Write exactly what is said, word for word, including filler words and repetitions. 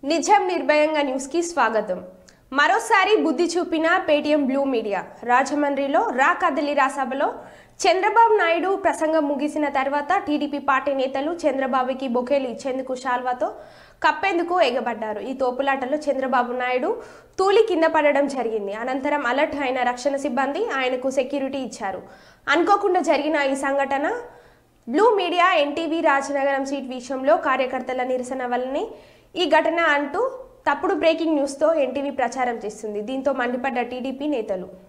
నిజం నిర్భయంగా న్యూస్ కి స్వాగతం. మరోసారి బుద్ధి చూపిన పేటీఎం బ్లూ మీడియా. రాజమండ్రిలో రా కదలి రా సభలో చంద్రబాబు నాయుడు ప్రసంగం ముగిసిన తర్వాత టీడీపీ పార్టీ నేతలు చంద్రబాబుకి బొకేలు ఇచ్చేందుకు శాల్వాతో కప్పేందుకు ఎగబడ్డారు. ఈ తోపులాటలో చంద్రబాబు నాయుడు తూలి కింద పడడం జరిగింది. అనంతరం అలర్ట్ అయిన రక్షణ సిబ్బంది ఆయనకు సెక్యూరిటీ ఇచ్చారు. అనుకోకుండా జరిగిన ఈ సంఘటన blue media NTV Rajanagaram seat విషయంలో కార్యకర్తల నిరసన వల్లనే ఈ ఘటన అంటూ తప్పుడు బ్రేకింగ్ న్యూస్తో ఎన్టీవీ ప్రచారం చేస్తుంది. దీంతో మండిపడ్డ టీడీపీ నేతలు